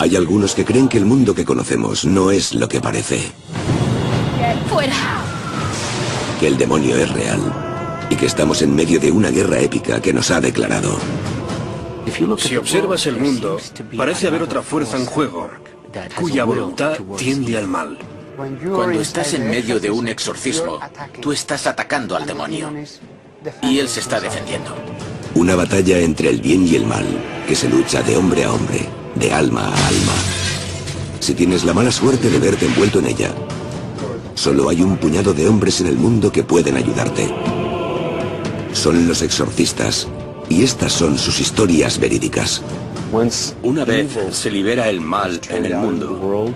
Hay algunos que creen que el mundo que conocemos no es lo que parece. ¡Fuera! Que el demonio es real y que estamos en medio de una guerra épica que nos ha declarado. Si observas el mundo, parece haber otra fuerza en juego, cuya voluntad tiende al mal. Cuando estás en medio de un exorcismo, tú estás atacando al demonio y él se está defendiendo. Una batalla entre el bien y el mal, que se lucha de hombre a hombre, de alma a alma. Si tienes la mala suerte de verte envuelto en ella, solo hay un puñado de hombres en el mundo que pueden ayudarte. Son los exorcistas, y estas son sus historias verídicas. Una vez se libera el mal en el mundo,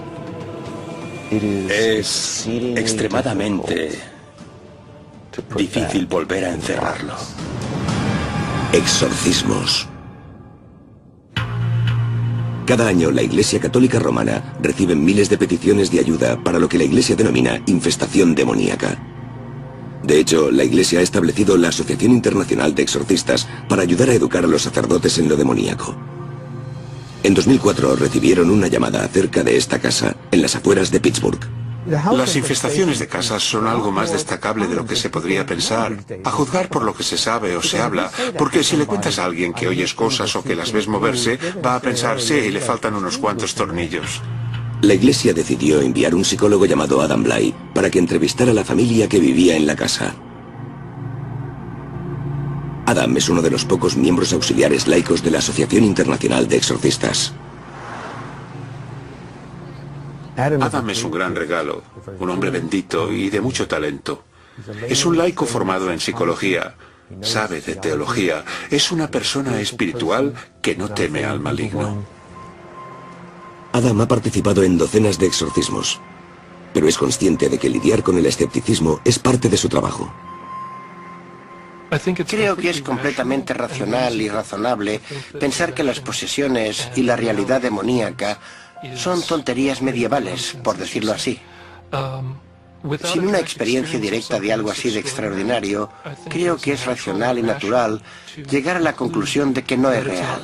es extremadamente difícil volver a encerrarlo. Exorcismos. Cada año la Iglesia Católica Romana recibe miles de peticiones de ayuda para lo que la Iglesia denomina infestación demoníaca. De hecho, la Iglesia ha establecido la Asociación Internacional de Exorcistas para ayudar a educar a los sacerdotes en lo demoníaco. En 2004 recibieron una llamada acerca de esta casa, en las afueras de Pittsburgh. Las infestaciones de casas son algo más destacable de lo que se podría pensar, a juzgar por lo que se sabe o se habla, porque si le cuentas a alguien que oyes cosas o que las ves moverse, va a pensar, sí, le faltan unos cuantos tornillos. La Iglesia decidió enviar un psicólogo llamado Adam Bly para que entrevistara a la familia que vivía en la casa. Adam es uno de los pocos miembros auxiliares laicos de la Asociación Internacional de Exorcistas. Adam es un gran regalo, un hombre bendito y de mucho talento. Es un laico formado en psicología, sabe de teología, es una persona espiritual que no teme al maligno. Adam ha participado en docenas de exorcismos, pero es consciente de que lidiar con el escepticismo es parte de su trabajo. Creo que es completamente racional y razonable pensar que las posesiones y la realidad demoníaca son tonterías medievales, por decirlo así. Sin una experiencia directa de algo así de extraordinario, creo que es racional y natural llegar a la conclusión de que no es real.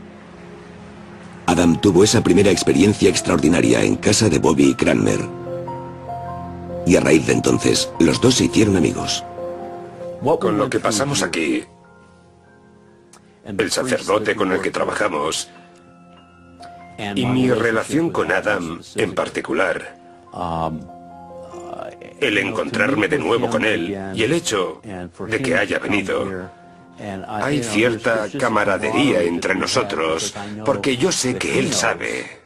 Adam tuvo esa primera experiencia extraordinaria en casa de Bobby Cranmer. Y a raíz de entonces, los dos se hicieron amigos. Con lo que pasamos aquí, el sacerdote con el que trabajamos y mi relación con Adam en particular, el encontrarme de nuevo con él y el hecho de que haya venido, hay cierta camaradería entre nosotros, porque yo sé que él sabe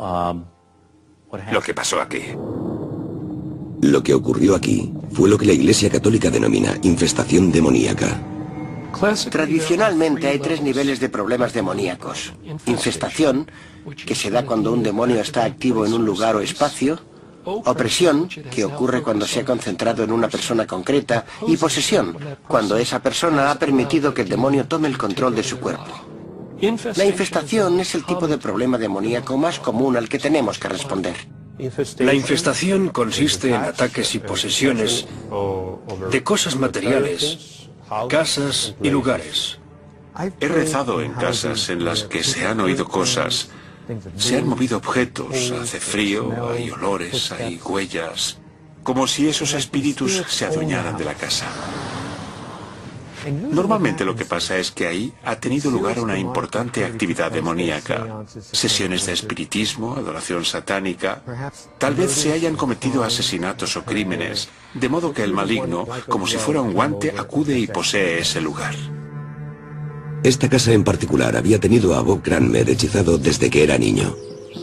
lo que pasó aquí. Lo que ocurrió aquí fue lo que la Iglesia Católica denomina infestación demoníaca. Tradicionalmente hay tres niveles de problemas demoníacos. Infestación, que se da cuando un demonio está activo en un lugar o espacio. Opresión, que ocurre cuando se ha concentrado en una persona concreta. Y posesión, cuando esa persona ha permitido que el demonio tome el control de su cuerpo. La infestación es el tipo de problema demoníaco más común al que tenemos que responder. La infestación consiste en ataques y posesiones de cosas materiales, casas y lugares. He rezado en casas en las que se han oído cosas, se han movido objetos, hace frío, hay olores, hay huellas, como si esos espíritus se adueñaran de la casa. Normalmente lo que pasa es que ahí ha tenido lugar una importante actividad demoníaca, sesiones de espiritismo, adoración satánica, tal vez se hayan cometido asesinatos o crímenes, de modo que el maligno, como si fuera un guante, acude y posee ese lugar. Esta casa en particular había tenido a Bob Cranmer hechizado desde que era niño.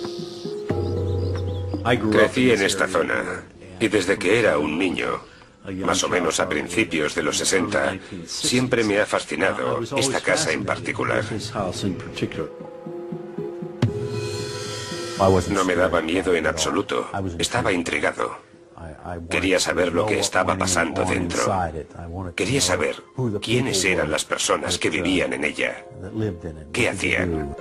Crecí en esta zona y desde que era un niño, más o menos a principios de los 60, siempre me ha fascinado esta casa en particular. No me daba miedo en absoluto, estaba intrigado. Quería saber lo que estaba pasando dentro. Quería saber quiénes eran las personas que vivían en ella, qué hacían.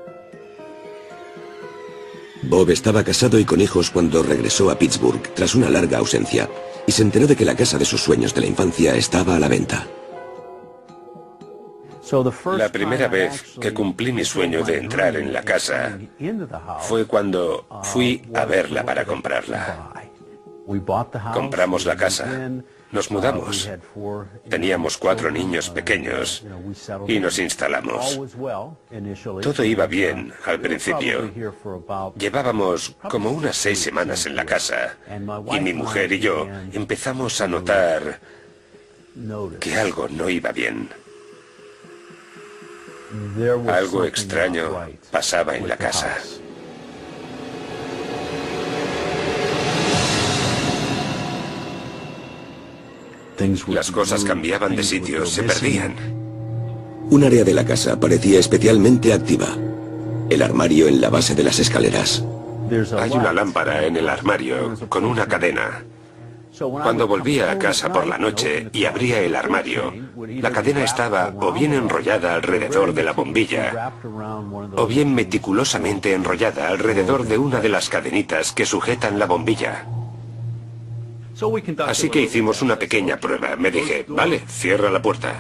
Bob estaba casado y con hijos cuando regresó a Pittsburgh tras una larga ausencia y se enteró de que la casa de sus sueños de la infancia estaba a la venta. La primera vez que cumplí mi sueño de entrar en la casa fue cuando fui a verla para comprarla. Compramos la casa, nos mudamos. Teníamos 4 niños pequeños y nos instalamos. Todo iba bien al principio. Llevábamos como unas 6 semanas en la casa y mi mujer y yo empezamos a notar que algo no iba bien. Algo extraño pasaba en la casa. Las cosas cambiaban de sitio, se perdían. Un área de la casa parecía especialmente activa. El armario en la base de las escaleras. Hay una lámpara en el armario con una cadena. Cuando volvía a casa por la noche y abría el armario, la cadena estaba o bien enrollada alrededor de la bombilla, o bien meticulosamente enrollada alrededor de una de las cadenitas que sujetan la bombilla. Así que hicimos una pequeña prueba. Me dije, vale, cierra la puerta.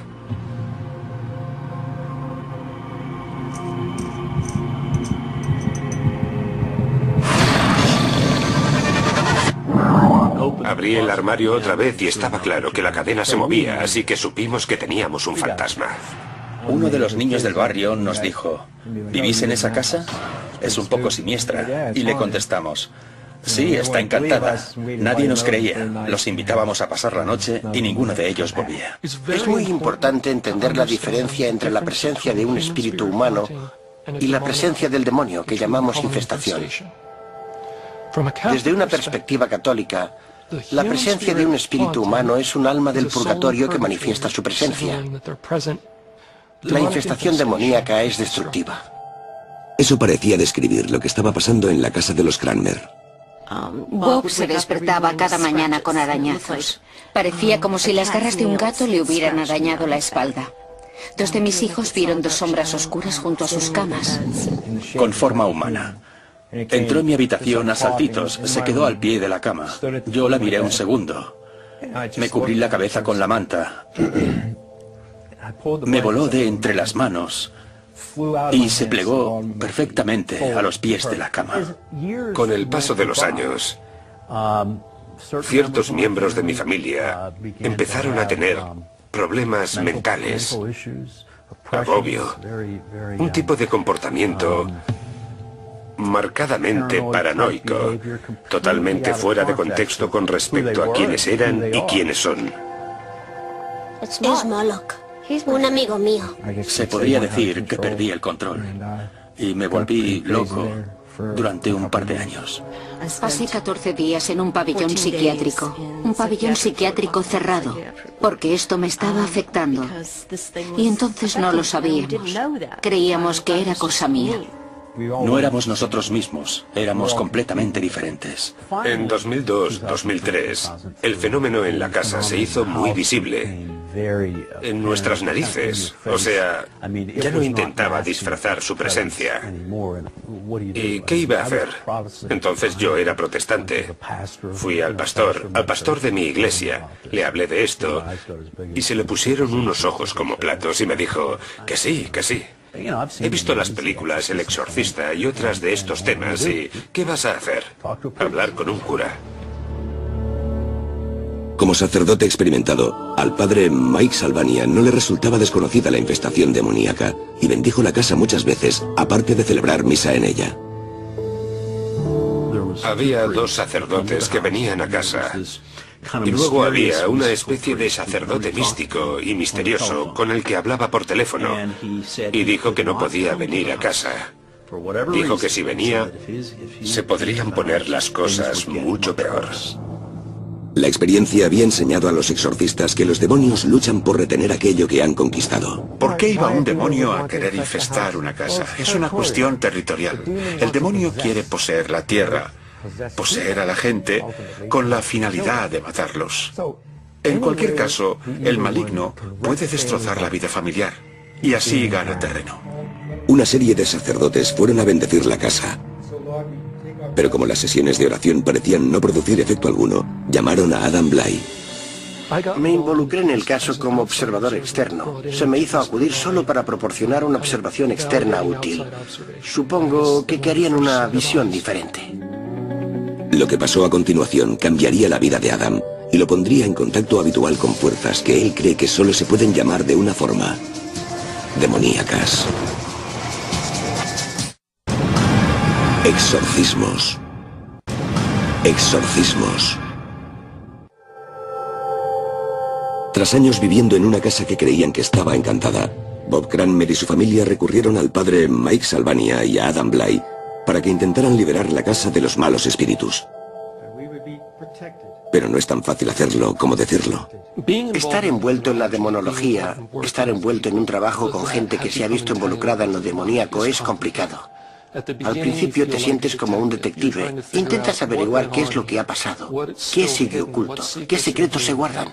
Abrí el armario otra vez y estaba claro que la cadena se movía, así que supimos que teníamos un fantasma. Uno de los niños del barrio nos dijo, ¿vivís en esa casa? Es un poco siniestra. Y le contestamos, sí, está encantada. Nadie nos creía. Los invitábamos a pasar la noche y ninguno de ellos volvía. Es muy importante entender la diferencia entre la presencia de un espíritu humano y la presencia del demonio, que llamamos infestación. Desde una perspectiva católica, la presencia de un espíritu humano es un alma del purgatorio que manifiesta su presencia. La infestación demoníaca es destructiva. Eso parecía describir lo que estaba pasando en la casa de los Cranmer. Bob se despertaba cada mañana con arañazos. Parecía como si las garras de un gato le hubieran arañado la espalda. 2 de mis hijos vieron 2 sombras oscuras junto a sus camas. Con forma humana. Entró en mi habitación a saltitos, se quedó al pie de la cama. Yo la miré un segundo. Me cubrí la cabeza con la manta. Me voló de entre las manos y se plegó perfectamente a los pies de la cama. Con el paso de los años, ciertos miembros de mi familia empezaron a tener problemas mentales, agobio, un tipo de comportamiento marcadamente paranoico, totalmente fuera de contexto con respecto a quiénes eran y quiénes son. Es Moloch, un amigo mío. Se podría decir que perdí el control y me volví loco durante un par de años. Pasé 14 días en un pabellón psiquiátrico. Un pabellón psiquiátrico cerrado, porque esto me estaba afectando. Y entonces no lo sabíamos. Creíamos que era cosa mía. No éramos nosotros mismos, éramos completamente diferentes. En 2002-2003, el fenómeno en la casa se hizo muy visible. En nuestras narices. O sea, ya no intentaba disfrazar su presencia. ¿Y qué iba a hacer? Entonces yo era protestante. Fui al pastor de mi iglesia. Le hablé de esto y se le pusieron unos ojos como platos y me dijo que sí, que sí. He visto las películas El Exorcista y otras de estos temas y ¿qué vas a hacer? Hablar con un cura. Como sacerdote experimentado, al padre Mike Salvania no le resultaba desconocida la infestación demoníaca y bendijo la casa muchas veces, aparte de celebrar misa en ella. Había 2 sacerdotes que venían a casa. Y luego había una especie de sacerdote místico y misterioso con el que hablaba por teléfono y dijo que no podía venir a casa. Dijo que si venía, se podrían poner las cosas mucho peor. La experiencia había enseñado a los exorcistas que los demonios luchan por retener aquello que han conquistado. ¿Por qué iba un demonio a querer infestar una casa? Es una cuestión territorial. El demonio quiere poseer la tierra, poseer a la gente con la finalidad de matarlos. En cualquier caso, el maligno puede destrozar la vida familiar y así gana terreno. Una serie de sacerdotes fueron a bendecir la casa. Pero como las sesiones de oración parecían no producir efecto alguno, llamaron a Adam Bly. Me involucré en el caso como observador externo. Se me hizo acudir solo para proporcionar una observación externa útil. Supongo que querían una visión diferente. Lo que pasó a continuación cambiaría la vida de Adam y lo pondría en contacto habitual con fuerzas que él cree que solo se pueden llamar de una forma: demoníacas. Exorcismos. Exorcismos. Tras años viviendo en una casa que creían que estaba encantada, Bob Cranmer y su familia recurrieron al padre Mike Salvania y a Adam Bly para que intentaran liberar la casa de los malos espíritus. Pero no es tan fácil hacerlo como decirlo. Estar envuelto en la demonología, estar envuelto en un trabajo con gente que se ha visto involucrada en lo demoníaco es complicado. Al principio te sientes como un detective. Intentas averiguar qué es lo que ha pasado, qué sigue oculto, qué secretos se guardan.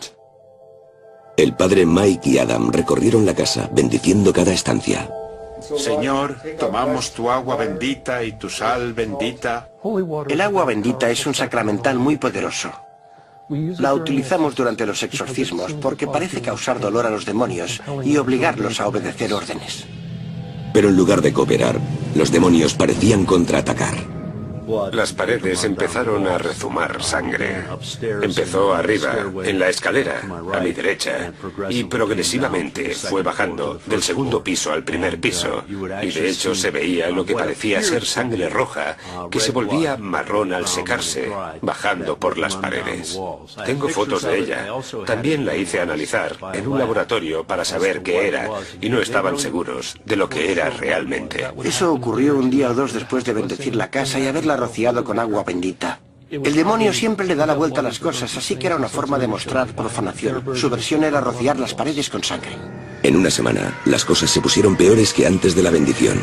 El padre Mike y Adam recorrieron la casa, bendiciendo cada estancia. Señor, tomamos tu agua bendita y tu sal bendita. El agua bendita es un sacramental muy poderoso. La utilizamos durante los exorcismos porque parece causar dolor a los demonios y obligarlos a obedecer órdenes. Pero en lugar de cooperar, los demonios parecían contraatacar. Las paredes empezaron a rezumar sangre. Empezó arriba, en la escalera, a mi derecha, y progresivamente fue bajando del segundo piso al primer piso, y de hecho se veía lo que parecía ser sangre roja, que se volvía marrón al secarse, bajando por las paredes. Tengo fotos de ella. También la hice analizar en un laboratorio para saber qué era, y no estaban seguros de lo que era realmente. Eso ocurrió un día o dos después de bendecir la casa y haberla rociado con agua bendita. El demonio siempre le da la vuelta a las cosas, así que era una forma de mostrar profanación. Su versión era rociar las paredes con sangre. En una semana, las cosas se pusieron peores que antes de la bendición.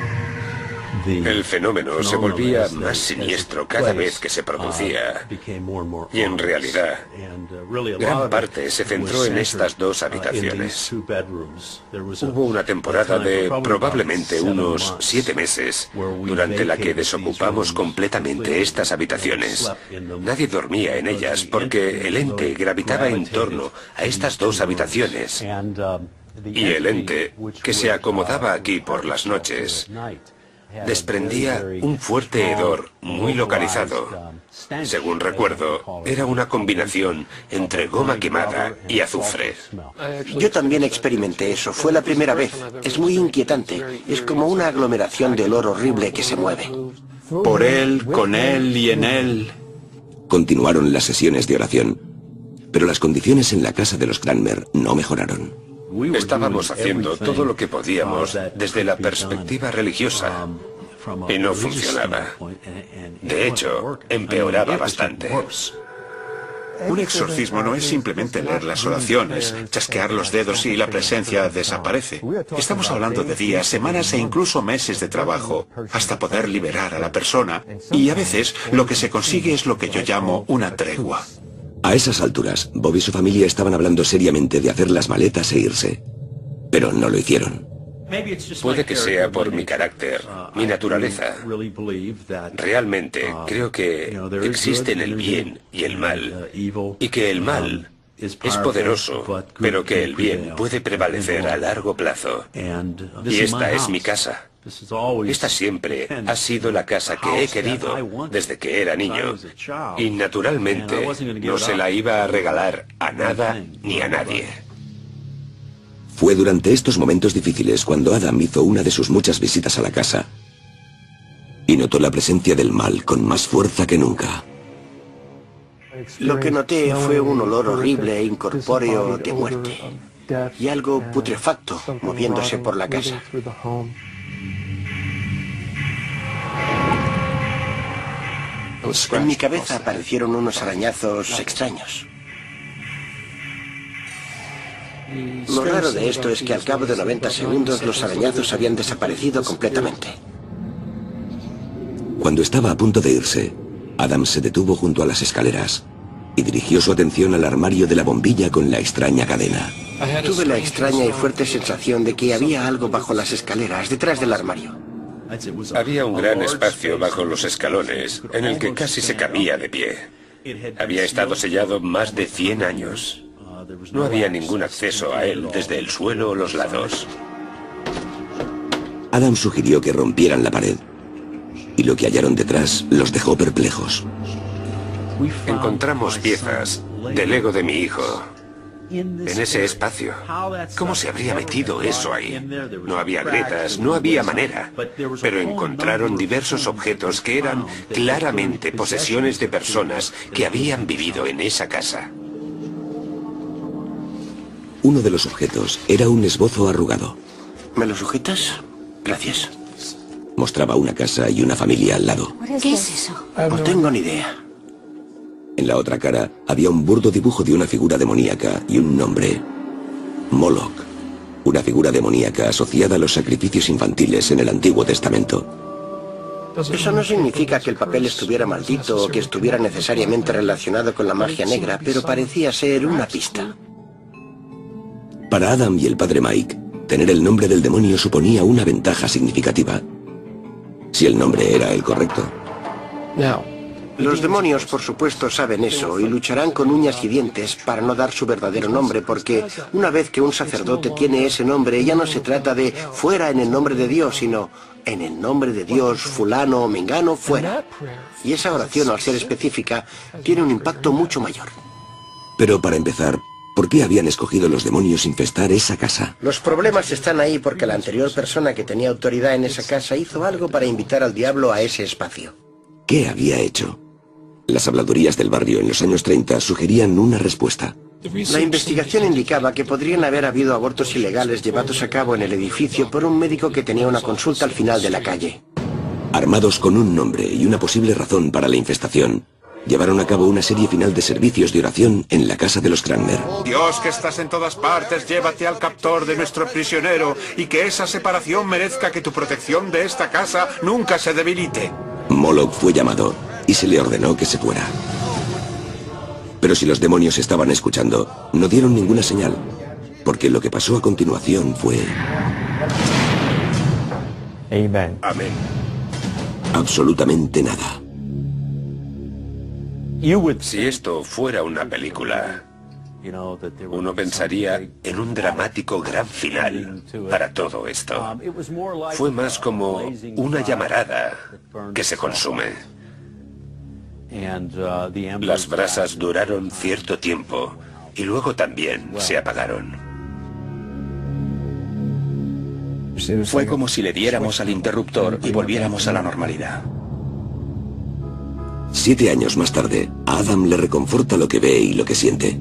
El fenómeno se volvía más siniestro cada vez que se producía, y en realidad, gran parte se centró en estas dos habitaciones. Hubo una temporada de probablemente unos 7 meses, durante la que desocupamos completamente estas habitaciones. Nadie dormía en ellas porque el ente gravitaba en torno a estas dos habitaciones, y el ente, que se acomodaba aquí por las noches, desprendía un fuerte hedor muy localizado. Según recuerdo, era una combinación entre goma quemada y azufre. Yo también experimenté eso. Fue la primera vez. Es muy inquietante. Es como una aglomeración de olor horrible que se mueve. Por él, con él y en él. Continuaron las sesiones de oración, pero las condiciones en la casa de los Cranmer no mejoraron. Estábamos haciendo todo lo que podíamos desde la perspectiva religiosa y no funcionaba. De hecho, empeoraba bastante. Un exorcismo no es simplemente leer las oraciones, chasquear los dedos y la presencia desaparece. Estamos hablando de días, semanas e incluso meses de trabajo hasta poder liberar a la persona. Y a veces lo que se consigue es lo que yo llamo una tregua. A esas alturas, Bob y su familia estaban hablando seriamente de hacer las maletas e irse. Pero no lo hicieron. Puede que sea por mi carácter, mi naturaleza. Realmente creo que existen el bien y el mal, y que el mal es poderoso, pero que el bien puede prevalecer a largo plazo. Y esta es mi casa. Esta siempre ha sido la casa que he querido desde que era niño, y naturalmente no se la iba a regalar a nada ni a nadie. Fue durante estos momentos difíciles cuando Adam hizo una de sus muchas visitas a la casa y notó la presencia del mal con más fuerza que nunca. Lo que noté fue un olor horrible e incorpóreo de muerte y algo putrefacto moviéndose por la casa. En mi cabeza aparecieron unos arañazos extraños. Lo raro de esto es que al cabo de 90 segundos los arañazos habían desaparecido completamente. Cuando estaba a punto de irse, Adam se detuvo junto a las escaleras y dirigió su atención al armario de la bombilla con la extraña cadena. Tuve la extraña y fuerte sensación de que había algo bajo las escaleras, detrás del armario. Había un gran espacio bajo los escalones en el que casi se cabía de pie. Había estado sellado más de 100 años. No había ningún acceso a él desde el suelo o los lados. Adam sugirió que rompieran la pared, y lo que hallaron detrás los dejó perplejos. Encontramos piezas del Lego de mi hijo en ese espacio. ¿Cómo se habría metido eso ahí? No había grietas, no había manera. Pero encontraron diversos objetos que eran claramente posesiones de personas que habían vivido en esa casa. Uno de los objetos era un esbozo arrugado. ¿Me lo sujetas? Gracias. Mostraba una casa y una familia al lado. ¿Qué es eso? No tengo ni idea. En la otra cara había un burdo dibujo de una figura demoníaca y un nombre: Moloch, una figura demoníaca asociada a los sacrificios infantiles en el Antiguo Testamento. Eso no significa que el papel estuviera maldito o que estuviera necesariamente relacionado con la magia negra, pero parecía ser una pista. Para Adam y el padre Mike, tener el nombre del demonio suponía una ventaja significativa, si el nombre era el correcto. Los demonios, por supuesto, saben eso y lucharán con uñas y dientes para no dar su verdadero nombre, porque una vez que un sacerdote tiene ese nombre, ya no se trata de fuera en el nombre de Dios, sino en el nombre de Dios, fulano o mengano, fuera. Y esa oración, al ser específica, tiene un impacto mucho mayor. Pero para empezar, ¿por qué habían escogido los demonios infestar esa casa? Los problemas están ahí porque la anterior persona que tenía autoridad en esa casa hizo algo para invitar al diablo a ese espacio. ¿Qué había hecho? Las habladurías del barrio en los años 30 sugerían una respuesta. La investigación indicaba que podrían haber habido abortos ilegales llevados a cabo en el edificio por un médico que tenía una consulta al final de la calle. Armados con un nombre y una posible razón para la infestación, llevaron a cabo una serie final de servicios de oración en la casa de los Cranmer. Dios, que estás en todas partes, llévate al captor de nuestro prisionero y que esa separación merezca que tu protección de esta casa nunca se debilite. Moloch fue llamado y se le ordenó que se fuera. Pero si los demonios estaban escuchando, no dieron ninguna señal, porque lo que pasó a continuación fue... Amén. Amén. Absolutamente nada. Si esto fuera una película, uno pensaría en un dramático gran final para todo esto. Fue más como una llamarada que se consume. Las brasas duraron cierto tiempo y luego también se apagaron. Fue como si le diéramos al interruptor y volviéramos a la normalidad. 7 años más tarde, a Adam le reconforta lo que ve y lo que siente.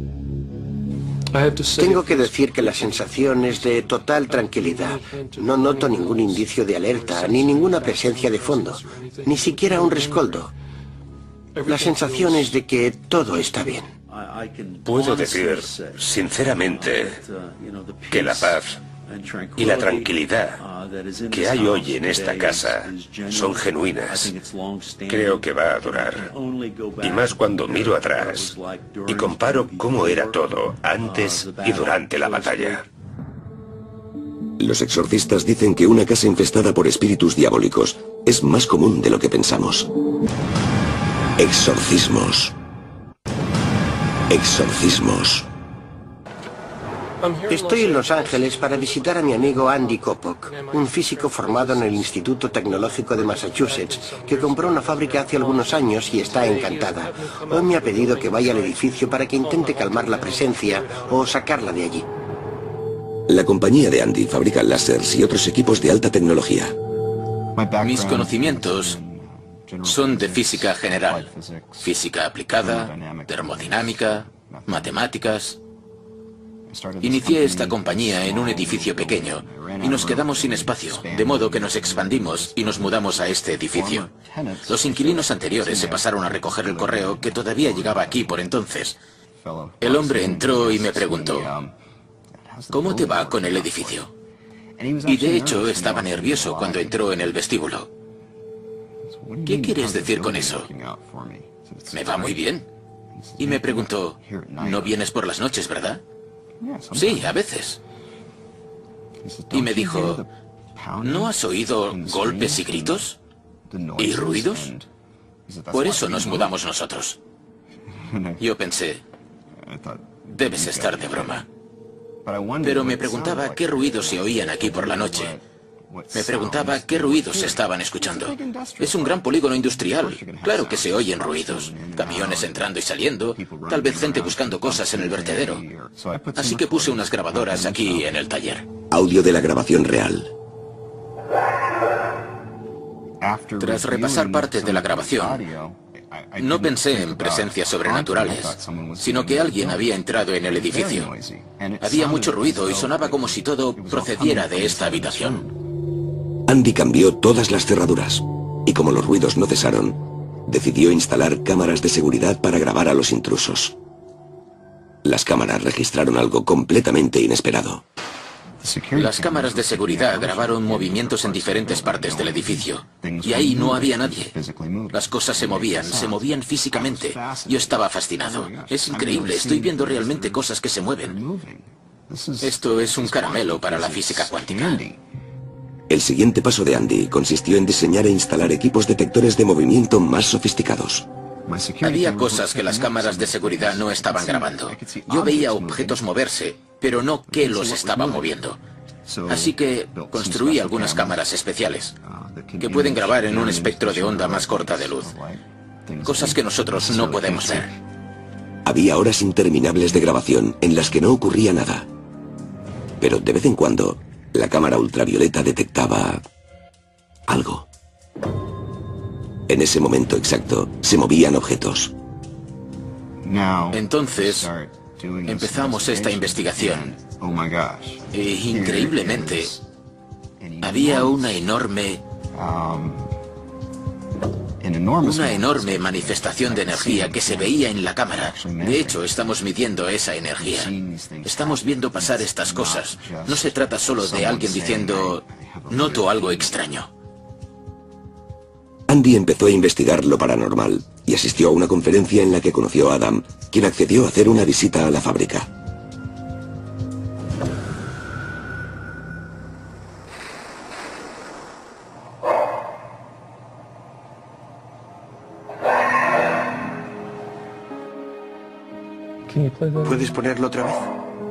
Tengo que decir que la sensación es de total tranquilidad. No noto ningún indicio de alerta, ni ninguna presencia de fondo, ni siquiera un rescoldo. La sensación es de que todo está bien. Puedo decir, sinceramente, que la paz y la tranquilidad que hay hoy en esta casa son genuinas. Creo que va a durar. Y más cuando miro atrás y comparo cómo era todo antes y durante la batalla. Los exorcistas dicen que una casa infestada por espíritus diabólicos es más común de lo que pensamos. Exorcismos. Exorcismos. Estoy en Los Ángeles para visitar a mi amigo Andy Kopok, un físico formado en el Instituto Tecnológico de Massachusetts, que compró una fábrica hace algunos años y está encantada. Hoy me ha pedido que vaya al edificio para que intente calmar la presencia o sacarla de allí. La compañía de Andy fabrica láseres y otros equipos de alta tecnología. Mis conocimientos son de física general, física aplicada, termodinámica, matemáticas. Inicié esta compañía en un edificio pequeño y nos quedamos sin espacio, de modo que nos expandimos y nos mudamos a este edificio. Los inquilinos anteriores se pasaron a recoger el correo que todavía llegaba aquí por entonces. El hombre entró y me preguntó, ¿cómo te va con el edificio? Y de hecho estaba nervioso cuando entró en el vestíbulo. ¿Qué quieres decir con eso? Me va muy bien. Y me preguntó, ¿no vienes por las noches, verdad? Sí, a veces. Y me dijo, ¿no has oído golpes y gritos? ¿Y ruidos? Por eso nos mudamos nosotros. Yo pensé, Debes estar de broma. Pero me preguntaba qué ruidos se oían aquí por la noche. Me preguntaba qué ruidos se estaban escuchando. Es un gran polígono industrial. Claro que se oyen ruidos. Camiones entrando y saliendo. Tal vez gente buscando cosas en el vertedero. Así que puse unas grabadoras aquí en el taller. Audio de la grabación real. Tras repasar parte de la grabación, no pensé en presencias sobrenaturales, sino que alguien había entrado en el edificio. Había mucho ruido y sonaba como si todo procediera de esta habitación. Andy cambió todas las cerraduras y como los ruidos no cesaron, decidió instalar cámaras de seguridad para grabar a los intrusos. Las cámaras registraron algo completamente inesperado. Las cámaras de seguridad grabaron movimientos en diferentes partes del edificio, y ahí no había nadie. Las cosas se movían físicamente. Yo estaba fascinado. Es increíble, estoy viendo realmente cosas que se mueven. Esto es un caramelo para la física cuántica. El siguiente paso de Andy consistió en diseñar e instalar equipos detectores de movimiento más sofisticados. Había cosas que las cámaras de seguridad no estaban grabando. Yo veía objetos moverse, pero no qué los estaba moviendo. Así que construí algunas cámaras especiales, que pueden grabar en un espectro de onda más corta de luz. Cosas que nosotros no podemos ver. Había horas interminables de grabación en las que no ocurría nada. Pero de vez en cuando, la cámara ultravioleta detectaba algo. En ese momento exacto, se movían objetos. Entonces, empezamos esta investigación. E increíblemente, había una enorme manifestación de energía que se veía en la cámara. De hecho, estamos midiendo esa energía. Estamos viendo pasar estas cosas. No se trata solo de alguien diciendo, noto algo extraño. Andy empezó a investigar lo paranormal y asistió a una conferencia en la que conoció a Adam, quien accedió a hacer una visita a la fábrica. ¿Puedes ponerlo otra vez?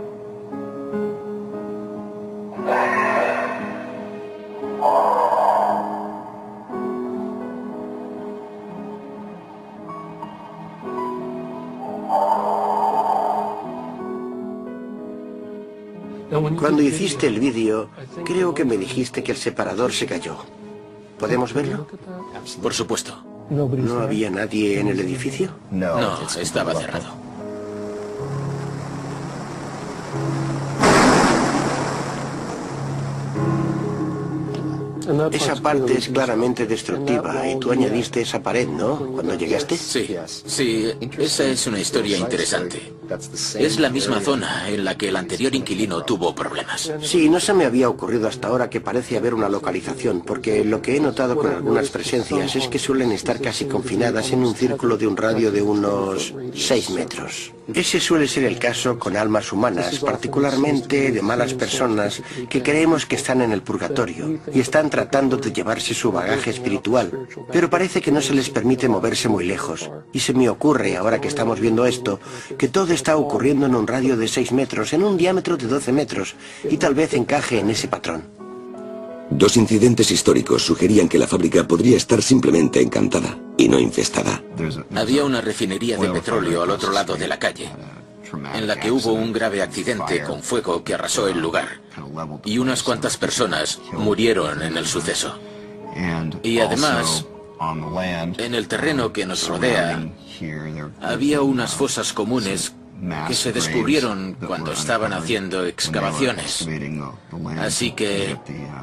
Cuando hiciste el vídeo, creo que me dijiste que el separador se cayó. ¿Podemos verlo? Por supuesto. ¿No había nadie en el edificio? No, estaba cerrado. Esa parte es claramente destructiva y tú añadiste esa pared, ¿no? Cuando llegaste. Sí, esa es una historia interesante. Es la misma zona en la que el anterior inquilino tuvo problemas. Sí, no se me había ocurrido hasta ahora que parece haber una localización, porque lo que he notado con algunas presencias es que suelen estar casi confinadas en un círculo de un radio de unos 6 metros. Ese suele ser el caso con almas humanas, particularmente de malas personas que creemos que están en el purgatorio y están tratando de llevarse su bagaje espiritual, pero parece que no se les permite moverse muy lejos. Y se me ocurre, ahora que estamos viendo esto, que todo está ocurriendo en un radio de 6 metros, en un diámetro de 12 metros, y tal vez encaje en ese patrón. Dos incidentes históricos sugerían que la fábrica podría estar simplemente encantada y no infestada. Había una refinería de petróleo al otro lado de la calle, en la que hubo un grave accidente con fuego que arrasó el lugar, y unas cuantas personas murieron en el suceso. Y además, en el terreno que nos rodea, había unas fosas comunes que se descubrieron cuando estaban haciendo excavaciones. Así que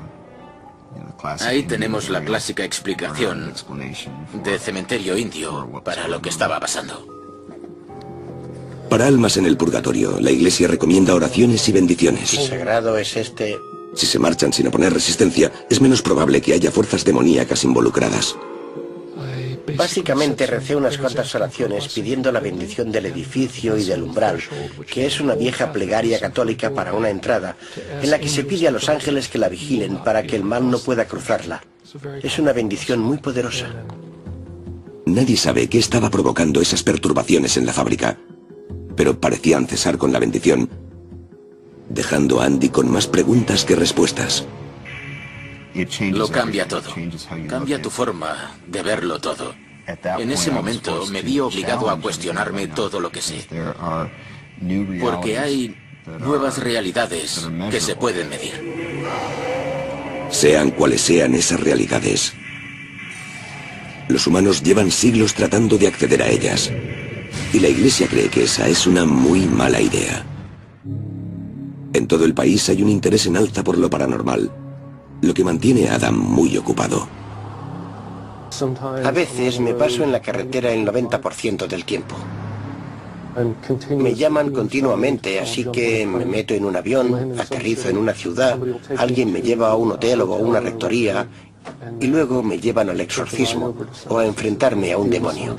ahí tenemos la clásica explicación de cementerio indio para lo que estaba pasando. Para almas en el purgatorio, la Iglesia recomienda oraciones y bendiciones. ¿Qué sagrado es este? Si se marchan sin oponer resistencia, es menos probable que haya fuerzas demoníacas involucradas. Básicamente recé unas cuantas oraciones pidiendo la bendición del edificio y del umbral, que es una vieja plegaria católica para una entrada, en la que se pide a los ángeles que la vigilen para que el mal no pueda cruzarla. Es una bendición muy poderosa. Nadie sabe qué estaba provocando esas perturbaciones en la fábrica. pero parecían cesar con la bendición, dejando a Andy con más preguntas que respuestas. Lo cambia todo. Cambia tu forma de verlo todo. En ese momento me vi obligado a cuestionarme todo lo que sé. Porque hay nuevas realidades que se pueden medir. Sean cuales sean esas realidades, los humanos llevan siglos tratando de acceder a ellas. Y la Iglesia cree que esa es una muy mala idea. En todo el país hay un interés en alza por lo paranormal, lo que mantiene a Adam muy ocupado. A veces me paso en la carretera el 90% del tiempo. Me llaman continuamente, así que me meto en un avión, aterrizo en una ciudad, alguien me lleva a un hotel o a una rectoría, y luego me llevan al exorcismo o a enfrentarme a un demonio.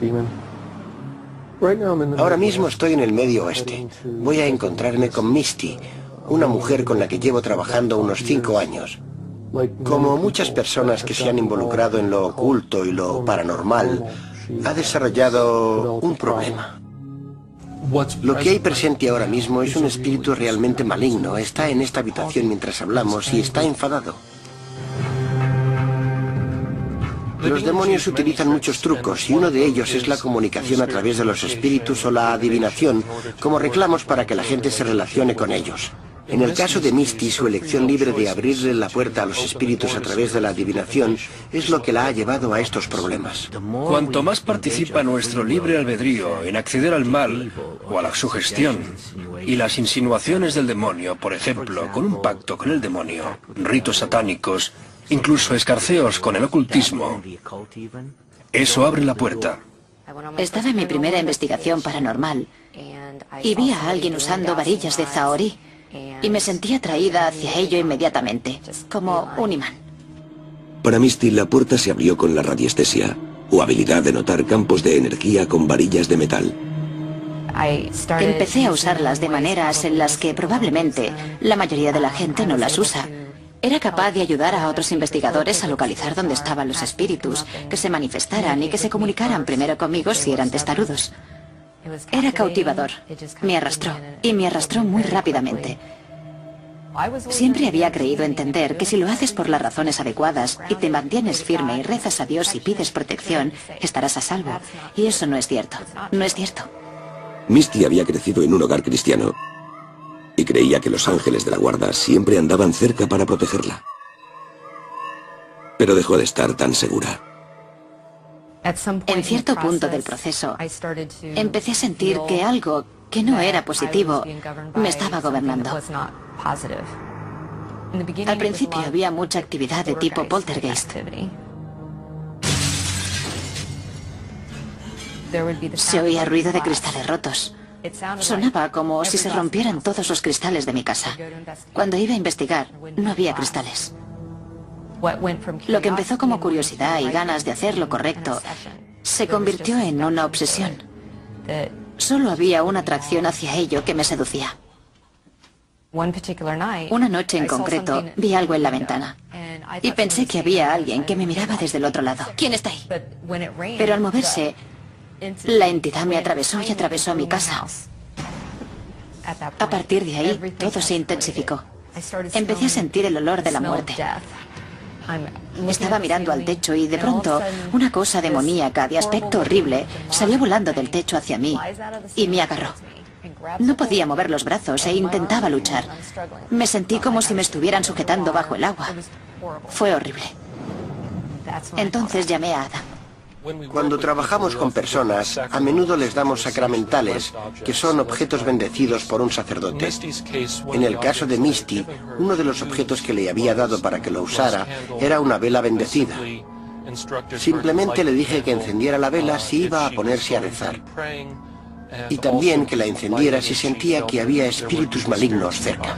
Ahora mismo estoy en el Medio Oeste. Voy a encontrarme con Misty, una mujer con la que llevo trabajando unos 5 años. Como muchas personas que se han involucrado en lo oculto y lo paranormal, ha desarrollado un problema. Lo que hay presente ahora mismo es un espíritu realmente maligno. Está en esta habitación mientras hablamos y está enfadado. Los demonios utilizan muchos trucos y uno de ellos es la comunicación a través de los espíritus o la adivinación como reclamos para que la gente se relacione con ellos. En el caso de Misty, su elección libre de abrirle la puerta a los espíritus a través de la adivinación es lo que la ha llevado a estos problemas. Cuanto más participa nuestro libre albedrío en acceder al mal o a la sugestión y las insinuaciones del demonio, por ejemplo, con un pacto con el demonio, ritos satánicos, incluso escarceos con el ocultismo, eso abre la puerta. Estaba en mi primera investigación paranormal y vi a alguien usando varillas de Zahorí y me sentí atraída hacia ello inmediatamente, como un imán. Para Misty, la puerta se abrió con la radiestesia, o habilidad de notar campos de energía con varillas de metal. Empecé a usarlas de maneras en las que probablemente la mayoría de la gente no las usa. Era capaz de ayudar a otros investigadores a localizar dónde estaban los espíritus, que se manifestaran y que se comunicaran primero conmigo si eran testarudos. Era cautivador. Me arrastró, y me arrastró muy rápidamente. Siempre había creído entender que si lo haces por las razones adecuadas y te mantienes firme y rezas a Dios y pides protección, estarás a salvo. Y eso no es cierto. No es cierto. Misty había crecido en un hogar cristiano y creía que los ángeles de la guarda siempre andaban cerca para protegerla. Pero dejó de estar tan segura. En cierto punto del proceso, empecé a sentir que algo que no era positivo me estaba gobernando. Al principio había mucha actividad de tipo poltergeist. Se oía ruido de cristales rotos. Sonaba como si se rompieran todos los cristales de mi casa. Cuando iba a investigar, no había cristales. Lo que empezó como curiosidad y ganas de hacer lo correcto se convirtió en una obsesión. Solo había una atracción hacia ello que me seducía. Una noche en concreto vi algo en la ventana y pensé que había alguien que me miraba desde el otro lado. ¿Quién está ahí? Pero al moverse, la entidad me atravesó y atravesó mi casa. A partir de ahí, todo se intensificó. Empecé a sentir el olor de la muerte. Estaba mirando al techo y de pronto una cosa demoníaca de aspecto horrible salió volando del techo hacia mí y me agarró. No podía mover los brazos e intentaba luchar. Me sentí como si me estuvieran sujetando bajo el agua. Fue horrible. Entonces llamé a Adam. Cuando trabajamos con personas, a menudo les damos sacramentales, que son objetos bendecidos por un sacerdote. En el caso de Misty, uno de los objetos que le había dado para que lo usara era una vela bendecida. Simplemente le dije que encendiera la vela si iba a ponerse a rezar. Y también que la encendiera si sentía que había espíritus malignos cerca.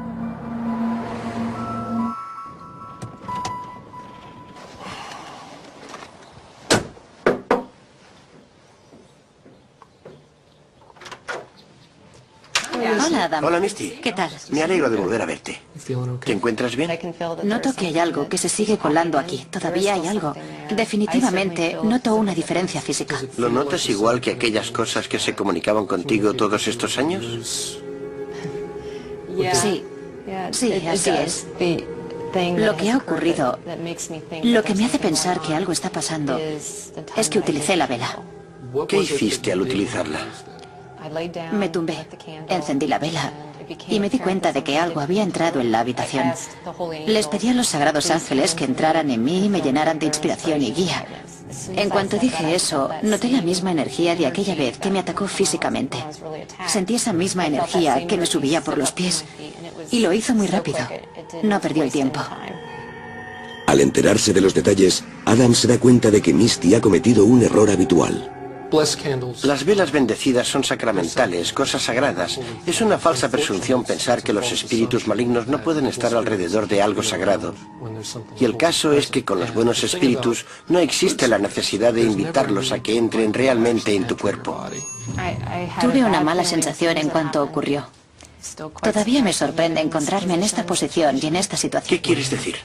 Hola, Adam. Hola, Misty. ¿Qué tal? Me alegro de volver a verte. ¿Te encuentras bien? Noto que hay algo que se sigue colando aquí. Todavía hay algo. Definitivamente noto una diferencia física. ¿Lo notas igual que aquellas cosas que se comunicaban contigo todos estos años? Sí, sí, así es. Lo que ha ocurrido, lo que me hace pensar que algo está pasando, es que utilicé la vela. ¿Qué hiciste al utilizarla? Me tumbé, encendí la vela y me di cuenta de que algo había entrado en la habitación. Les pedí a los sagrados ángeles que entraran en mí y me llenaran de inspiración y guía. En cuanto dije eso, noté la misma energía de aquella vez que me atacó físicamente. Sentí esa misma energía que me subía por los pies. Y lo hizo muy rápido. No perdió el tiempo. Al enterarse de los detalles, Adam se da cuenta de que Misty ha cometido un error habitual. Las velas bendecidas son sacramentales, cosas sagradas. Es una falsa presunción pensar que los espíritus malignos no pueden estar alrededor de algo sagrado. Y el caso es que con los buenos espíritus no existe la necesidad de invitarlos a que entren realmente en tu cuerpo. Tuve una mala sensación en cuanto ocurrió. Todavía me sorprende encontrarme en esta posición y en esta situación. ¿Qué quieres decir?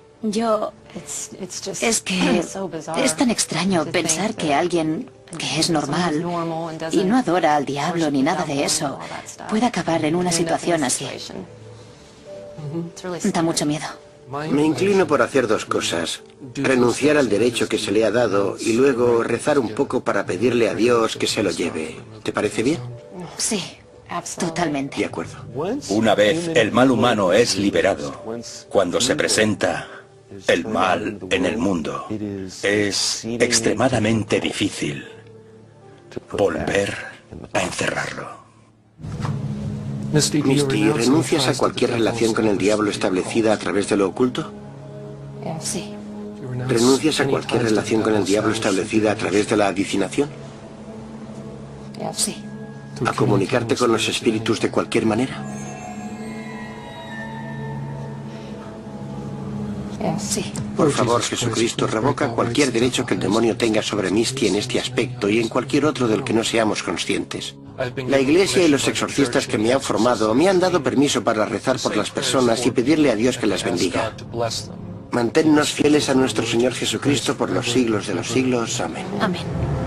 Es que es tan extraño pensar que alguien que es normal y no adora al diablo ni nada de eso puede acabar en una situación así. Da mucho miedo. Me inclino por hacer dos cosas. Renunciar al derecho que se le ha dado y luego rezar un poco para pedirle a Dios que se lo lleve. ¿Te parece bien? Sí, totalmente. De acuerdo. Una vez el mal humano es liberado, cuando se presenta el mal en el mundo, es extremadamente difícil volver a encerrarlo. Misty, ¿renuncias a cualquier relación con el diablo establecida a través de lo oculto? Sí. ¿Renuncias a cualquier relación con el diablo establecida a través de la adivinación? Sí. ¿A comunicarte con los espíritus de cualquier manera? Sí. Por favor, Jesucristo, revoca cualquier derecho que el demonio tenga sobre Misty en este aspecto y en cualquier otro del que no seamos conscientes. La Iglesia y los exorcistas que me han formado me han dado permiso para rezar por las personas y pedirle a Dios que las bendiga. Manténnos fieles a nuestro Señor Jesucristo por los siglos de los siglos. Amén. Amén.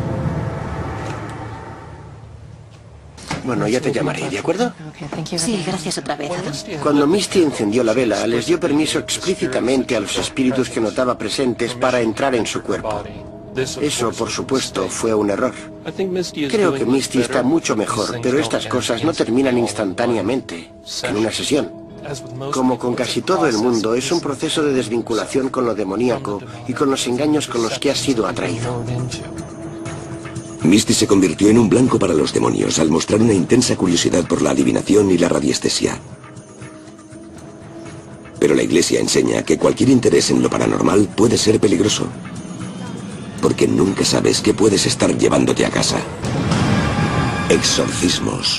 Bueno, ya te llamaré, ¿de acuerdo? Sí, gracias otra vez, Adam. Cuando Misty encendió la vela, les dio permiso explícitamente a los espíritus que notaba presentes para entrar en su cuerpo. Eso, por supuesto, fue un error. Creo que Misty está mucho mejor, pero estas cosas no terminan instantáneamente, en una sesión. Como con casi todo el mundo, es un proceso de desvinculación con lo demoníaco y con los engaños con los que ha sido atraído. Misty se convirtió en un blanco para los demonios al mostrar una intensa curiosidad por la adivinación y la radiestesia. Pero la Iglesia enseña que cualquier interés en lo paranormal puede ser peligroso, porque nunca sabes qué puedes estar llevándote a casa. Exorcismos.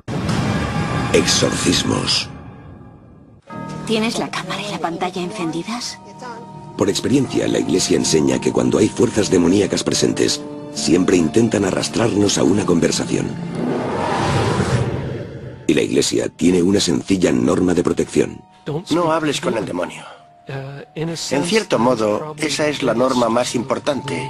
Exorcismos. ¿Tienes la cámara y la pantalla encendidas? Por experiencia, la Iglesia enseña que cuando hay fuerzas demoníacas presentes, siempre intentan arrastrarnos a una conversación. Y la Iglesia tiene una sencilla norma de protección. No hables con el demonio. En cierto modo, esa es la norma más importante.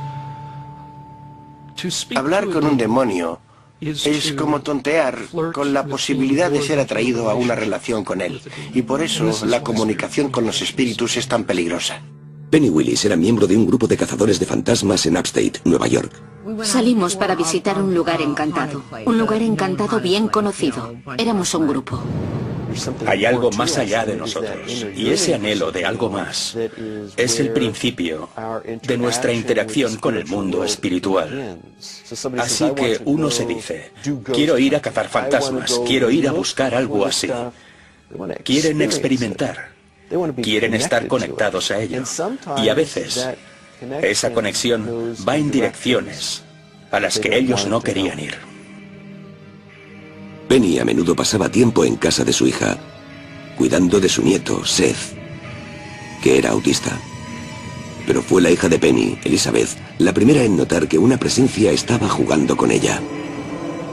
Hablar con un demonio es como tontear con la posibilidad de ser atraído a una relación con él. Y por eso la comunicación con los espíritus es tan peligrosa. Penny Willis era miembro de un grupo de cazadores de fantasmas en Upstate, Nueva York. Salimos para visitar un lugar encantado. Un lugar encantado bien conocido. Éramos un grupo. Hay algo más allá de nosotros, y ese anhelo de algo más es el principio de nuestra interacción con el mundo espiritual. Así que uno se dice, quiero ir a cazar fantasmas, quiero ir a buscar algo así. Quieren experimentar, quieren estar conectados a ello. Y a veces, esa conexión va en direcciones a las que ellos no querían ir. Penny a menudo pasaba tiempo en casa de su hija, cuidando de su nieto, Seth, que era autista. Pero fue la hija de Penny, Elizabeth, la primera en notar que una presencia estaba jugando con ella.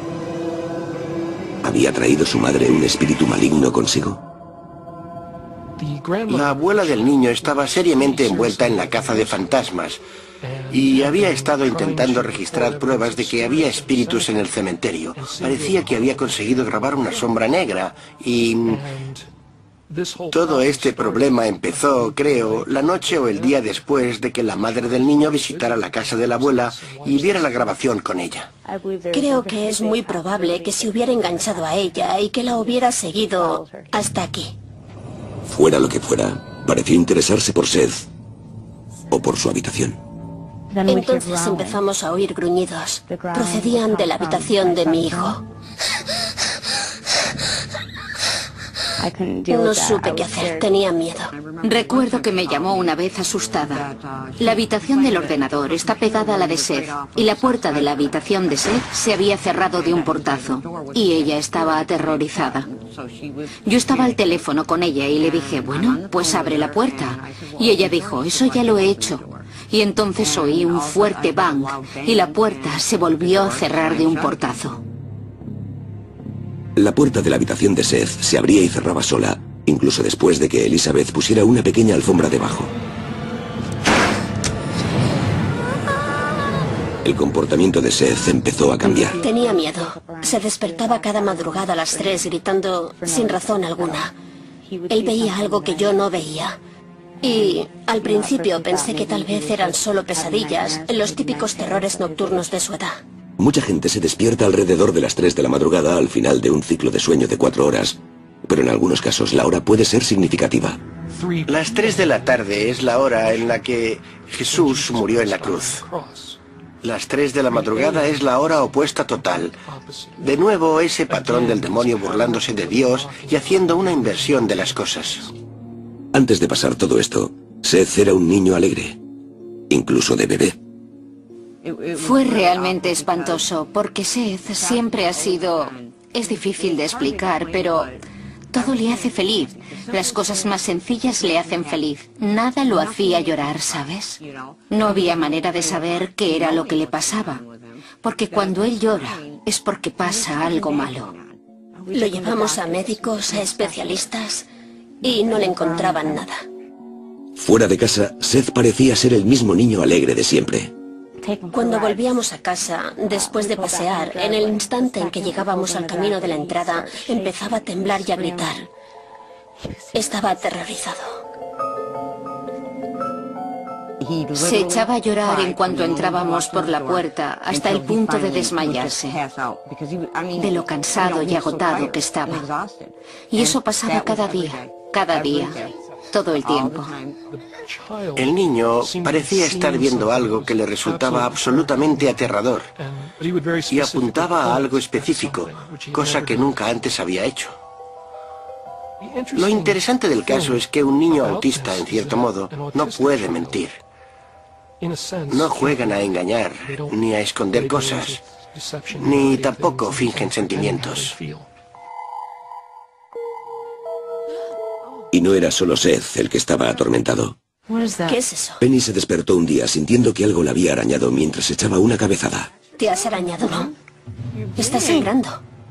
¿Había traído su madre un espíritu maligno consigo? La abuela del niño estaba seriamente envuelta en la caza de fantasmas y había estado intentando registrar pruebas de que había espíritus en el cementerio. Parecía que había conseguido grabar una sombra negra y... todo este problema empezó, creo, la noche o el día después de que la madre del niño visitara la casa de la abuela y viera la grabación con ella. Creo que es muy probable que se hubiera enganchado a ella y que la hubiera seguido hasta aquí. Fuera lo que fuera, pareció interesarse por Seth o por su habitación. Entonces empezamos a oír gruñidos. Procedían de la habitación de mi hijo. No supe qué hacer, tenía miedo. Recuerdo que me llamó una vez asustada. La habitación del ordenador está pegada a la de Seth y la puerta de la habitación de Seth se había cerrado de un portazo y ella estaba aterrorizada. Yo estaba al teléfono con ella y le dije, bueno, pues abre la puerta. Y ella dijo, eso ya lo he hecho. Y entonces oí un fuerte bang y la puerta se volvió a cerrar de un portazo. La puerta de la habitación de Seth se abría y cerraba sola, incluso después de que Elizabeth pusiera una pequeña alfombra debajo. El comportamiento de Seth empezó a cambiar. Tenía miedo. Se despertaba cada madrugada a las 3 gritando sin razón alguna. Él veía algo que yo no veía. Y al principio pensé que tal vez eran solo pesadillas, los típicos terrores nocturnos de su edad. Mucha gente se despierta alrededor de las 3 de la madrugada al final de un ciclo de sueño de 4 horas, pero en algunos casos la hora puede ser significativa. Las 3 de la tarde es la hora en la que Jesús murió en la cruz. Las 3 de la madrugada es la hora opuesta total. De nuevo ese patrón del demonio burlándose de Dios y haciendo una inversión de las cosas. Antes de pasar todo esto, Seth era un niño alegre, incluso de bebé. Fue realmente espantoso, porque Seth siempre ha sido... Es difícil de explicar, pero todo le hace feliz. Las cosas más sencillas le hacen feliz. Nada lo hacía llorar, ¿sabes? No había manera de saber qué era lo que le pasaba, porque cuando él llora es porque pasa algo malo. Lo llevamos a médicos, a especialistas, y no le encontraban nada. Fuera de casa, Seth parecía ser el mismo niño alegre de siempre. Cuando volvíamos a casa, después de pasear, en el instante en que llegábamos al camino de la entrada, empezaba a temblar y a gritar. Estaba aterrorizado. Se echaba a llorar en cuanto entrábamos por la puerta, hasta el punto de desmayarse, de lo cansado y agotado que estaba. Y eso pasaba cada día, todo el tiempo. El niño parecía estar viendo algo que le resultaba absolutamente aterrador y apuntaba a algo específico, cosa que nunca antes había hecho. Lo interesante del caso es que un niño autista, en cierto modo, no puede mentir. No juegan a engañar, ni a esconder cosas, ni tampoco fingen sentimientos. Y no era solo Seth el que estaba atormentado. ¿Qué es eso? Penny se despertó un día sintiendo que algo la había arañado mientras echaba una cabezada. ¿Te has arañado, no? Estás sangrando.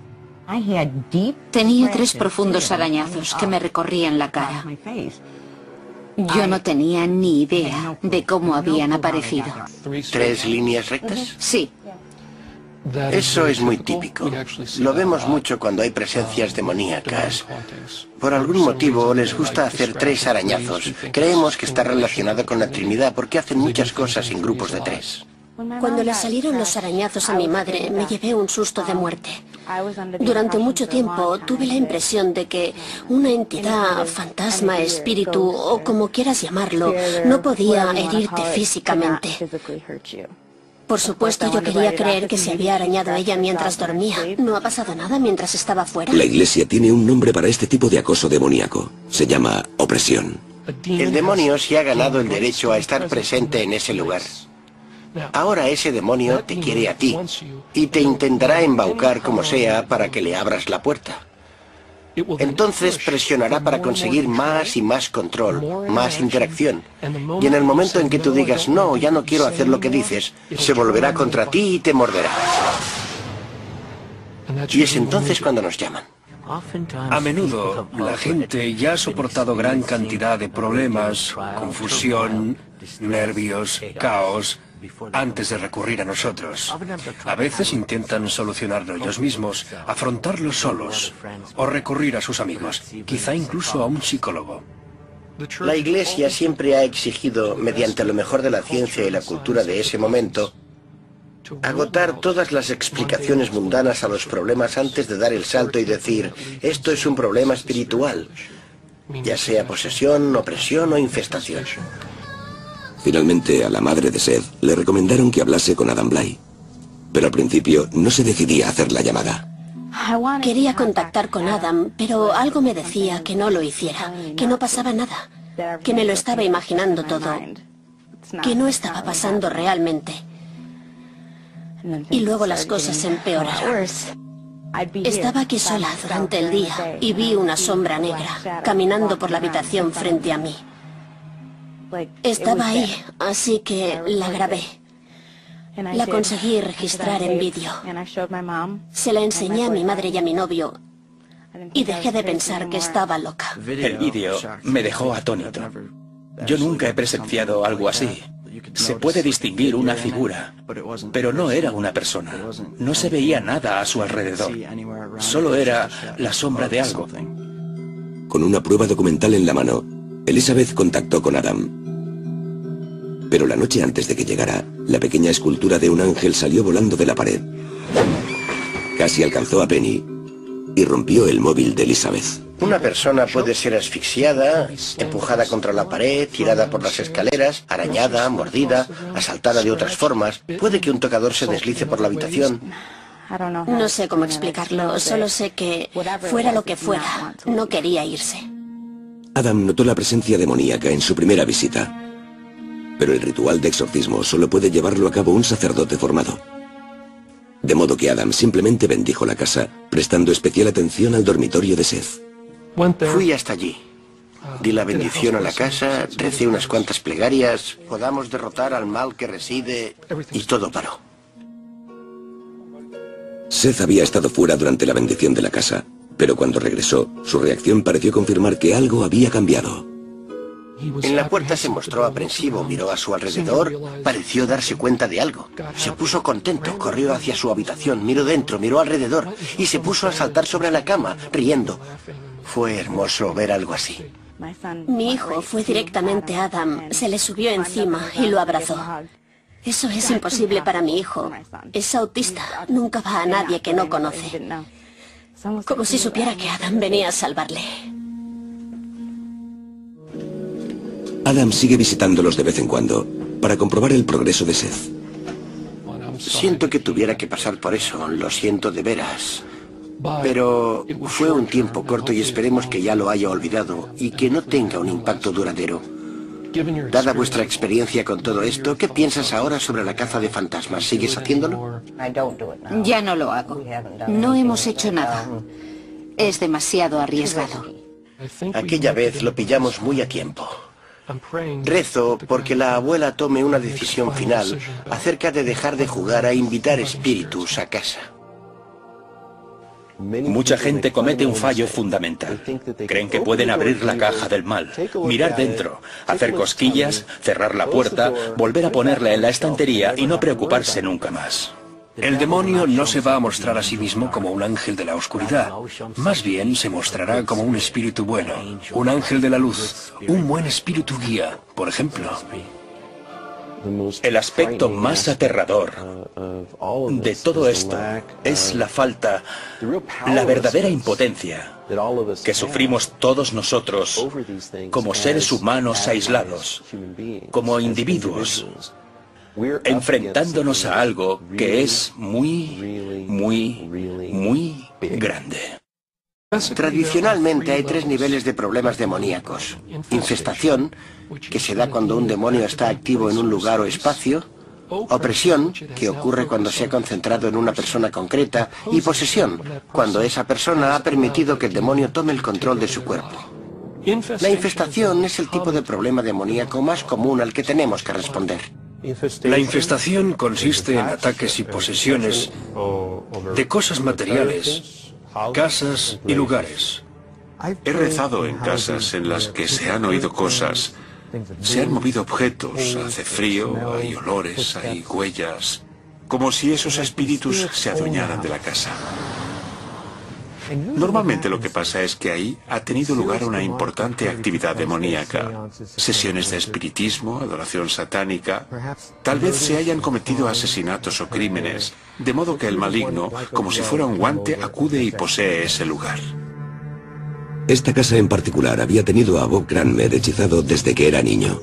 Tenía 3 profundos arañazos que me recorrían la cara. Yo no tenía ni idea de cómo habían aparecido. 3 líneas rectas? Sí. Eso es muy típico. Lo vemos mucho cuando hay presencias demoníacas. Por algún motivo les gusta hacer 3 arañazos. Creemos que está relacionado con la Trinidad porque hacen muchas cosas en grupos de 3. Cuando le salieron los arañazos a mi madre, me llevé un susto de muerte. Durante mucho tiempo tuve la impresión de que una entidad, fantasma, espíritu o como quieras llamarlo, no podía herirte físicamente. Por supuesto, yo quería creer que se había arañado ella mientras dormía. No ha pasado nada mientras estaba fuera. La Iglesia tiene un nombre para este tipo de acoso demoníaco. Se llama opresión. El demonio se ha ganado el derecho a estar presente en ese lugar. Ahora ese demonio te quiere a ti y te intentará embaucar como sea para que le abras la puerta. Entonces presionará para conseguir más y más control, más interacción. Y en el momento en que tú digas, no, ya no quiero hacer lo que dices, se volverá contra ti y te morderá. Y es entonces cuando nos llaman. A menudo la gente ya ha soportado gran cantidad de problemas, confusión, nervios, caos, antes de recurrir a nosotros. A veces intentan solucionarlo ellos mismos, afrontarlo solos, o recurrir a sus amigos, quizá incluso a un psicólogo. La Iglesia siempre ha exigido, mediante lo mejor de la ciencia y la cultura de ese momento, agotar todas las explicaciones mundanas a los problemas antes de dar el salto y decir, esto es un problema espiritual, ya sea posesión, opresión o infestación. Finalmente, a la madre de Seth le recomendaron que hablase con Adam Bly, pero al principio no se decidía a hacer la llamada. Quería contactar con Adam, pero algo me decía que no lo hiciera, que no pasaba nada, que me lo estaba imaginando todo, que no estaba pasando realmente. Y luego las cosas empeoraron. Estaba aquí sola durante el día y vi una sombra negra caminando por la habitación frente a mí. Estaba ahí, así que la grabé. La conseguí registrar en vídeo. Se la enseñé a mi madre y a mi novio y dejé de pensar que estaba loca. El vídeo me dejó atónito. Yo nunca he presenciado algo así. Se puede distinguir una figura, pero no era una persona. No se veía nada a su alrededor. Solo era la sombra de algo. Con una prueba documental en la mano, Elizabeth contactó con Adam. Pero la noche antes de que llegara, la pequeña escultura de un ángel salió volando de la pared. Casi alcanzó a Penny y rompió el móvil de Elizabeth. Una persona puede ser asfixiada, empujada contra la pared, tirada por las escaleras, arañada, mordida, asaltada de otras formas. Puede que un tocador se deslice por la habitación. No sé cómo explicarlo, solo sé que fuera lo que fuera, no quería irse. Adam notó la presencia demoníaca en su primera visita. Pero el ritual de exorcismo solo puede llevarlo a cabo un sacerdote formado. De modo que Adam simplemente bendijo la casa, prestando especial atención al dormitorio de Seth. Fui hasta allí. Di la bendición a la casa, recé unas cuantas plegarias, podamos derrotar al mal que reside, y todo paró. Seth había estado fuera durante la bendición de la casa, pero cuando regresó, su reacción pareció confirmar que algo había cambiado. En la puerta se mostró aprensivo, miró a su alrededor, pareció darse cuenta de algo. Se puso contento, corrió hacia su habitación, miró dentro, miró alrededor y se puso a saltar sobre la cama, riendo. Fue hermoso ver algo así. Mi hijo fue directamente a Adam, se le subió encima y lo abrazó. Eso es imposible para mi hijo. Es autista, nunca va a nadie que no conoce. Como si supiera que Adam venía a salvarle. Adam sigue visitándolos de vez en cuando, para comprobar el progreso de Seth. Siento que tuviera que pasar por eso, lo siento de veras. Pero fue un tiempo corto y esperemos que ya lo haya olvidado y que no tenga un impacto duradero. Dada vuestra experiencia con todo esto, ¿qué piensas ahora sobre la caza de fantasmas? ¿Sigues haciéndolo? Ya no lo hago. No hemos hecho nada. Es demasiado arriesgado. Aquella vez lo pillamos muy a tiempo. Rezo porque la abuela tome una decisión final acerca de dejar de jugar a invitar espíritus a casa. Mucha gente comete un fallo fundamental. Creen que pueden abrir la caja del mal, mirar dentro, hacer cosquillas, cerrar la puerta, volver a ponerla en la estantería y no preocuparse nunca más. El demonio no se va a mostrar a sí mismo como un ángel de la oscuridad. Más bien se mostrará como un espíritu bueno, un ángel de la luz, un buen espíritu guía, por ejemplo. El aspecto más aterrador de todo esto es la falta, la verdadera impotencia que sufrimos todos nosotros como seres humanos aislados, como individuos, enfrentándonos a algo que es muy grande. Tradicionalmente hay 3 niveles de problemas demoníacos. Infestación, que se da cuando un demonio está activo en un lugar o espacio. Opresión, que ocurre cuando se ha concentrado en una persona concreta. Y posesión, cuando esa persona ha permitido que el demonio tome el control de su cuerpo. La infestación es el tipo de problema demoníaco más común al que tenemos que responder. La infestación consiste en ataques y posesiones de cosas materiales casas y lugares. He rezado en casas en las que se han oído cosas, se han movido objetos, hace frío, hay olores, hay huellas, como si esos espíritus se adueñaran de la casa. Normalmente lo que pasa es que ahí ha tenido lugar una importante actividad demoníaca, sesiones de espiritismo, adoración satánica, tal vez se hayan cometido asesinatos o crímenes, de modo que el maligno, como si fuera un guante, acude y posee ese lugar. Esta casa en particular había tenido a Bob Cranmer hechizado desde que era niño.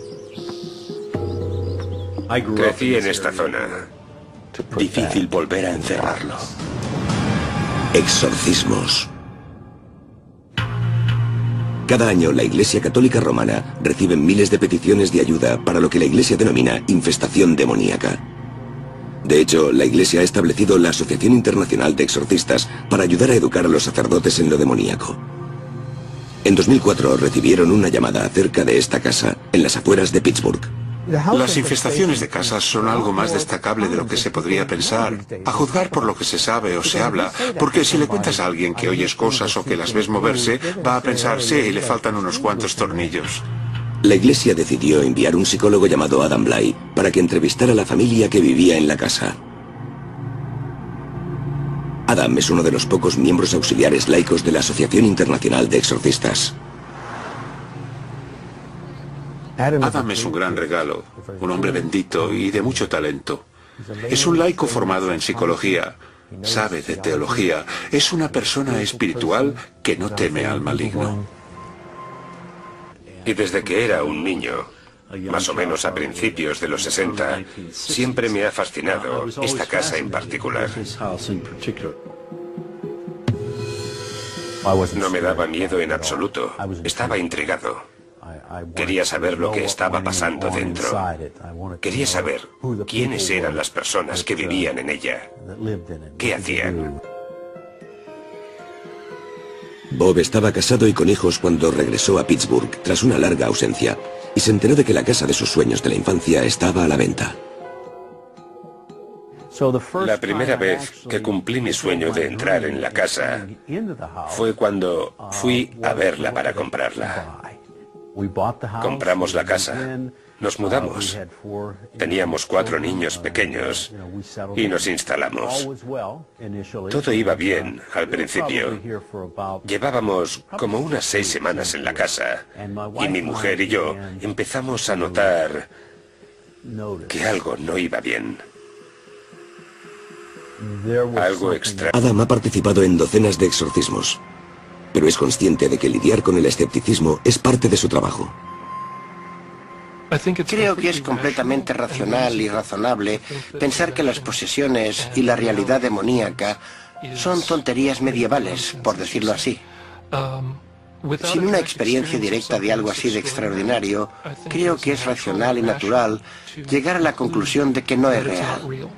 Crecí en esta zona. Difícil volver a encerrarlo. Exorcismos. Cada año la Iglesia Católica Romana recibe miles de peticiones de ayuda para lo que la Iglesia denomina infestación demoníaca. De hecho, la Iglesia ha establecido la Asociación Internacional de Exorcistas para ayudar a educar a los sacerdotes en lo demoníaco. En 2004 recibieron una llamada acerca de esta casa, en las afueras de Pittsburgh. Las infestaciones de casas son algo más destacable de lo que se podría pensar, a juzgar por lo que se sabe o se habla, porque si le cuentas a alguien que oyes cosas o que las ves moverse, va a pensar, sí, le faltan unos cuantos tornillos. La Iglesia decidió enviar un psicólogo llamado Adam Bly para que entrevistara a la familia que vivía en la casa. Adam es uno de los pocos miembros auxiliares laicos de la Asociación Internacional de Exorcistas. Adam es un gran regalo, un hombre bendito y de mucho talento. Es un laico formado en psicología, sabe de teología, es una persona espiritual que no teme al maligno. Y desde que era un niño, más o menos a principios de los 60, siempre me ha fascinado esta casa en particular. No me daba miedo en absoluto, estaba intrigado. Quería saber lo que estaba pasando dentro. Quería saber quiénes eran las personas que vivían en ella. ¿Qué hacían? Bob estaba casado y con hijos cuando regresó a Pittsburgh tras una larga ausencia y se enteró de que la casa de sus sueños de la infancia estaba a la venta. La primera vez que cumplí mi sueño de entrar en la casa fue cuando fui a verla para comprarla. Compramos la casa, nos mudamos, teníamos 4 niños pequeños y nos instalamos. Todo iba bien al principio. Llevábamos como unas 6 semanas en la casa y mi mujer y yo empezamos a notar que algo no iba bien. Algo extraño. Adam ha participado en docenas de exorcismos, pero es consciente de que lidiar con el escepticismo es parte de su trabajo. Creo que es completamente racional y razonable pensar que las posesiones y la realidad demoníaca son tonterías medievales, por decirlo así. Sin una experiencia directa de algo así de extraordinario, creo que es racional y natural llegar a la conclusión de que no es real.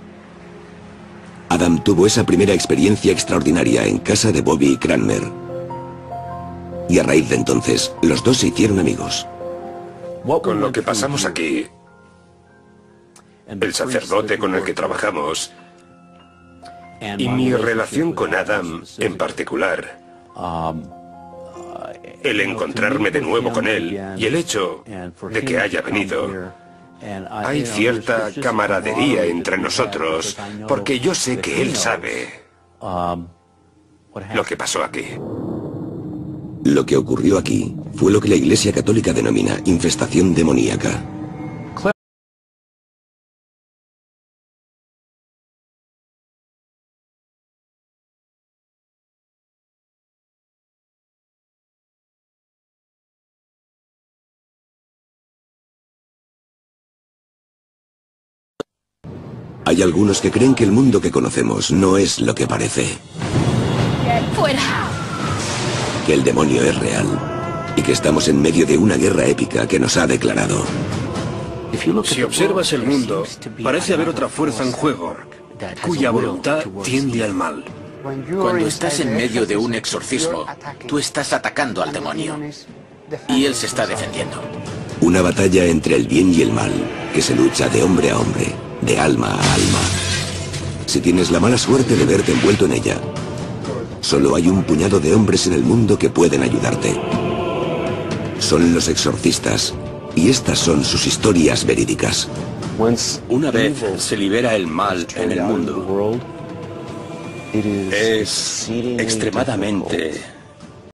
Adam tuvo esa primera experiencia extraordinaria en casa de Bobby Cranmer. Y a raíz de entonces, los dos se hicieron amigos. Con lo que pasamos aquí, el sacerdote con el que trabajamos y mi relación con Adam en particular, el encontrarme de nuevo con él y el hecho de que haya venido, hay cierta camaradería entre nosotros, porque yo sé que él sabe lo que pasó aquí. Lo que ocurrió aquí fue lo que la Iglesia Católica denomina infestación demoníaca. Hay algunos que creen que el mundo que conocemos no es lo que parece. ¡Fuera! Que el demonio es real y que estamos en medio de una guerra épica que nos ha declarado. Si observas el mundo, parece haber otra fuerza en juego, cuya voluntad tiende al mal. Cuando estás en medio de un exorcismo, tú estás atacando al demonio y él se está defendiendo. Una batalla entre el bien y el mal, que se lucha de hombre a hombre, de alma a alma. Si tienes la mala suerte de verte envuelto en ella, Solo hay un puñado de hombres en el mundo que pueden ayudarte. Son los exorcistas, y estas son sus historias verídicas. Una vez se libera el mal en el mundo, es extremadamente